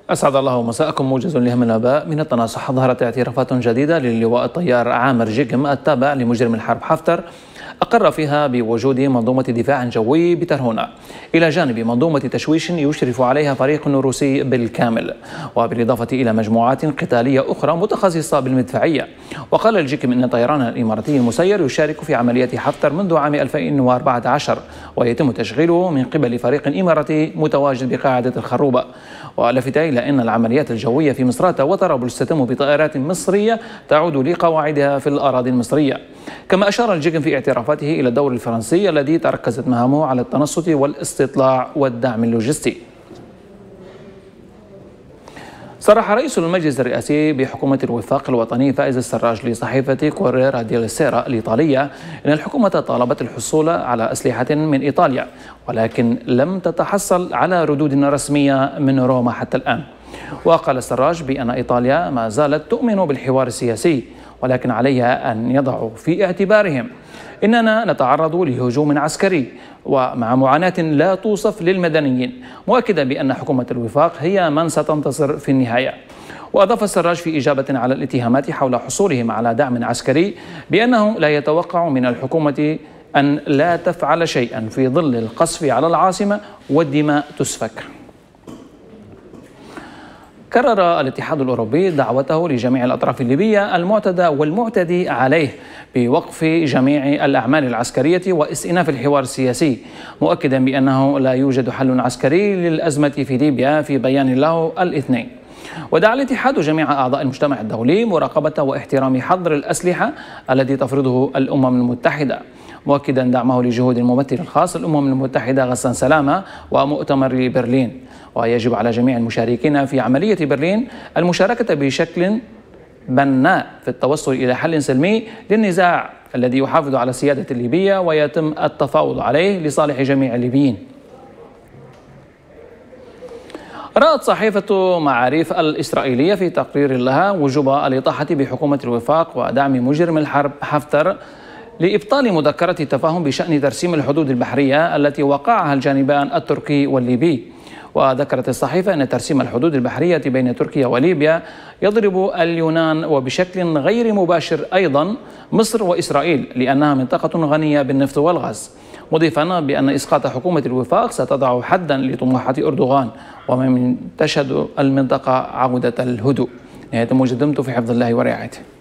أسعد الله مساءكم. موجز لهم الآباء من التناصح. ظهرت اعترافات جديدة للواء الطيار عامر جيجم التابع لمجرم الحرب حفتر، أقر فيها بوجود منظومة دفاع جوي بترهونة، إلى جانب منظومة تشويش يشرف عليها فريق روسي بالكامل، وبالإضافة إلى مجموعات قتالية أخرى متخصصة بالمدفعية. وقال الجيجم إن الطيران الإماراتي المسير يشارك في عمليات حفتر منذ عام 2014، ويتم تشغيله من قبل فريق إماراتي متواجد بقاعدة الخروبة. ولفت إلى أن العمليات الجوية في مصراتة وطرابلس تتم بطائرات مصرية تعود لقواعدها في الأراضي المصرية. كما أشار الجيجم في اعترافاته إلى الدور الفرنسي الذي تركزت مهامه على التنصت والاستطلاع والدعم اللوجستي. صرح رئيس المجلس الرئاسي بحكومة الوفاق الوطني فائز السراج لصحيفة كوريرا ديل سيرا الإيطالية إن الحكومة طالبت الحصول على أسلحة من إيطاليا، ولكن لم تتحصل على ردود رسمية من روما حتى الآن. وقال السراج بأن إيطاليا ما زالت تؤمن بالحوار السياسي، ولكن عليها أن يضعوا في اعتبارهم إننا نتعرض لهجوم عسكري ومع معاناة لا توصف للمدنيين، مؤكدا بأن حكومة الوفاق هي من ستنتصر في النهاية. وأضاف السراج في إجابة على الاتهامات حول حصولهم على دعم عسكري بأنه لا يتوقع من الحكومة أن لا تفعل شيئا في ظل القصف على العاصمة والدماء تسفك. كرر الاتحاد الأوروبي دعوته لجميع الأطراف الليبية المعتدى والمعتدي عليه بوقف جميع الأعمال العسكرية واستئناف الحوار السياسي، مؤكدا بأنه لا يوجد حل عسكري للأزمة في ليبيا في بيان له الاثنين. ودعا الاتحاد جميع أعضاء المجتمع الدولي مراقبة واحترام حظر الأسلحة الذي تفرضه الأمم المتحدة، مؤكدا دعمه لجهود الممثل الخاص للأمم المتحدة غسان سلامة ومؤتمر برلين. ويجب على جميع المشاركين في عملية برلين المشاركة بشكل بناء في التوصل إلى حل سلمي للنزاع الذي يحافظ على السيادة الليبية ويتم التفاوض عليه لصالح جميع الليبيين. رأت صحيفة معاريف الإسرائيلية في تقرير لها وجوب الإطاحة بحكومة الوفاق ودعم مجرم الحرب حفتر لإبطال مذكرة التفاهم بشأن ترسيم الحدود البحرية التي وقعها الجانبان التركي والليبي. وذكرت الصحيفة أن ترسيم الحدود البحرية بين تركيا وليبيا يضرب اليونان وبشكل غير مباشر أيضا مصر وإسرائيل، لأنها منطقة غنية بالنفط والغاز، مضيفا بأن إسقاط حكومة الوفاق ستضع حدا لطموحات أردوغان ومن تشهد المنطقة عودة الهدوء. نهاية موجز، دمتم في حفظ الله ورعايته.